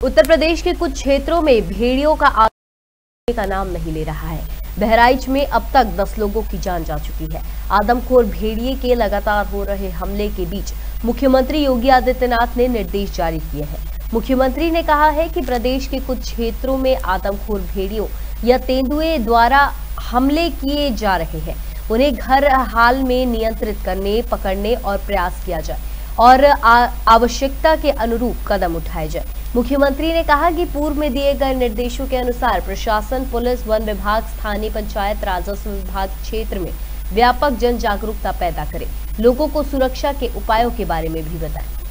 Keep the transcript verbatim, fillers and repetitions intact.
उत्तर प्रदेश के कुछ क्षेत्रों में भेड़ियों का आतंक का नाम नहीं ले रहा है। बहराइच में अब तक दस लोगों की जान जा चुकी है। आदमखोर भेड़िए के लगातार हो रहे हमले के बीच मुख्यमंत्री योगी आदित्यनाथ ने निर्देश जारी किए हैं। मुख्यमंत्री ने कहा है कि प्रदेश के कुछ क्षेत्रों में आदमखोर भेड़ियों या तेंदुए द्वारा हमले किए जा रहे हैं। उन्हें हर हाल में नियंत्रित करने, पकड़ने और प्रयास किया जाए और आवश्यकता के अनुरूप कदम उठाए जाए। मुख्यमंत्री ने कहा कि पूर्व में दिए गए निर्देशों के अनुसार प्रशासन, पुलिस, वन विभाग, स्थानीय पंचायत, राजस्व विभाग क्षेत्र में व्यापक जन जागरूकता पैदा करे, लोगों को सुरक्षा के उपायों के बारे में भी बताएं।